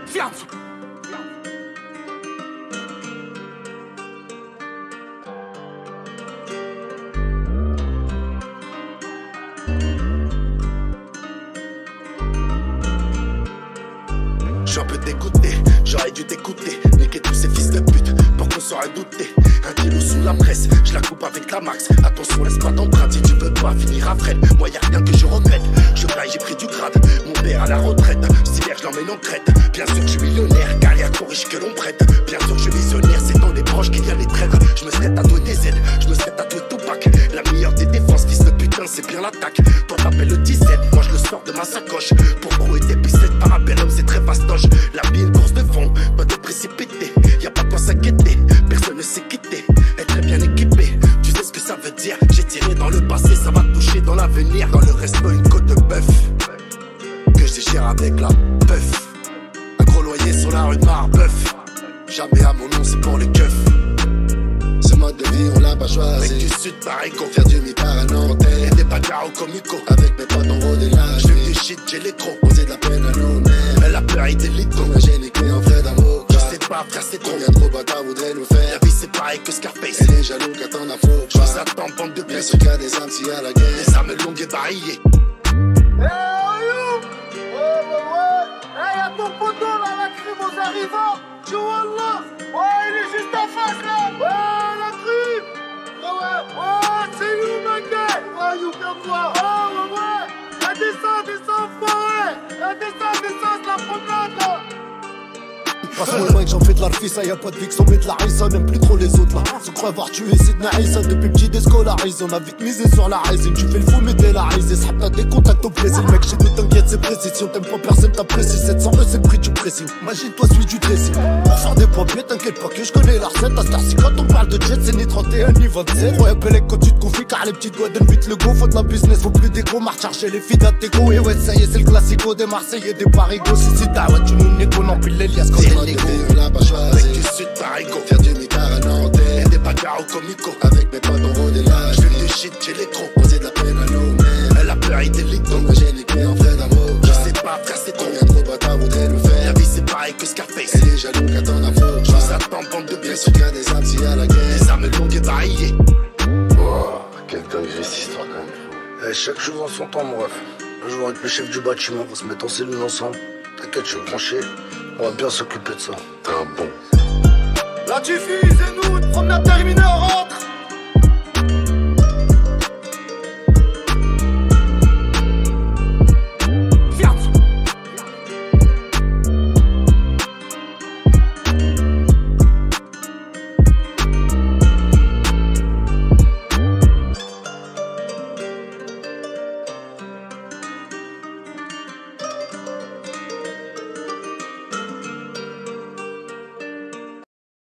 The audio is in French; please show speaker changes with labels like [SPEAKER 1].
[SPEAKER 1] Viens.
[SPEAKER 2] Je suis un peu dégoûté, j'aurais dû t'écouter. Niquer tous ces fils de pute pour qu'on s'aurait douté. Un kilo sous la presse, je la coupe avec la max. Attention, laisse pas d'empreinte si tu veux pas finir à Fred. Moi y'a rien que je regrette, je fly, j'ai pris du grade. Mon père à la retraite, si je l'emmène en crête. Bien sûr que je suis millionnaire, car y'a trop riche que l'on prête. Bien sûr que je suis visionnaire, c'est dans les proches qu'il y a les traîtres. Je me serais tatoué des aides, je me serais tatoué Tupac. La meilleure des défenses, fils de putain, c'est bien l'attaque. Toi t'appelles le 17, moi je le sors de ma sacoche. Pour trouver des picettes par appel homme, c'est très fastoche. La vie est une course de fond, pas de précipiter. Y'a pas de quoi s'inquiéter, personne ne s'est quitté. Être très bien équipé, tu sais ce que ça veut dire. J'ai tiré dans le passé, ça va toucher dans l'avenir. Dans le resto, une côte de bœuf que j'ai gère avec la puff. Un gros loyer sur la rue de Marbeuf. Jamais à mon nom, c'est pour les keufs.
[SPEAKER 3] Ce mode de vie, on l'a pas choisi.
[SPEAKER 2] Mec du sud, pareil qu'on
[SPEAKER 3] Faire du mi-part à Nanterre.
[SPEAKER 2] et des bagarres au comico.
[SPEAKER 3] Avec mes potes, on rôde et lâche.
[SPEAKER 2] Je du shit, j'ai les crocs.
[SPEAKER 3] Poser de la peine à nos mères.
[SPEAKER 2] Elle a peur, il délite.
[SPEAKER 3] On a géniqué en frais d'amour.
[SPEAKER 2] Je sais pas, frère, c'est trop.
[SPEAKER 3] Combien trop bâtards voudraient nous faire.
[SPEAKER 2] La vie, c'est pareil que Scarface.
[SPEAKER 3] Et les jaloux qu'attendent à faux.
[SPEAKER 2] Je vous attends, bande de
[SPEAKER 3] Bien
[SPEAKER 2] pièces.
[SPEAKER 3] sûr qu'il y a des âmes s'il y a la guerre.
[SPEAKER 2] Les armes longues et variées.
[SPEAKER 1] Y'a ton poteau là, la crime aux arrivants. Wallah. Ouais, il est juste en face là. Ouais, la crime. Ouais, c'est you, ma gueule. Ouais, you, viens voir. Ouais. Elle descend, forêt. Elle descend, la promenade là.
[SPEAKER 4] Passe-moi le mic, j'en fais de l'arfissa, y'a pas de fixe, on met de la risa, n'aime plus trop les autres là. Se croit avoir tué Sidna Issa, depuis petit déscolarisé, on a vite misé sur la résine. Tu fais le fou mais t'es la risée, ça t'as des contacts au Brésil. Mec, chez nous t'inquiète, c'est précis, si on t'aime pas personne t'apprécie. 700 euros c'est le prix du pressing, imagine-toi celui du dressing. Pour faire des pompiers, t'inquiète pas que je connais la recette. À Starcy, quand on parle de jet, c'est ni 31 ni 27. Ouais, Pelec quand tu te confies, car les petites doigts donnent vite le go. Faut de la business, faut plus d'égo, marche chercher les filles d'Ateco. Et ouais, ça y est, c'est le classico des Marseillais, des Parigo. Si t'as ouais, tu nous négo, non, puis l'Elias quand t'es négo.
[SPEAKER 3] On l'a pas
[SPEAKER 2] Mec
[SPEAKER 3] choisi.
[SPEAKER 2] du sud, pareil qu'on
[SPEAKER 3] Faire du mi-part à Nanterre.
[SPEAKER 2] et des bagarres au comico.
[SPEAKER 3] Avec mes potes, on rôde et lâche.
[SPEAKER 2] Je du shit, j'ai les crocs.
[SPEAKER 3] Poser de la peine à nos mères.
[SPEAKER 2] Elle a peur, il délite.
[SPEAKER 3] On a géniqué en frais d'amour.
[SPEAKER 2] Je sais pas, frère, c'est trop.
[SPEAKER 3] Combien trop bâtards voudraient nous
[SPEAKER 2] La
[SPEAKER 3] faire.
[SPEAKER 2] vie, c'est pareil que Scarface.
[SPEAKER 3] Et les jaloux qu'attendent à faux.
[SPEAKER 2] Je vous attends, bande de
[SPEAKER 3] Bien
[SPEAKER 2] pièces.
[SPEAKER 3] sûr qu'il y a des âmes s'il y a la guerre.
[SPEAKER 2] Les armes longues et variées.
[SPEAKER 5] Oh, quelle dinguerie cette histoire quand même. Chaque chose en son temps, mon ref. Un jour avec le chef du bâtiment, on va se mettre en cellule ensemble. T'inquiète, je suis tranché. On va bien s'occuper de ça. T'es un bon.
[SPEAKER 1] La Tiffy, c'est nous, promenade terminée,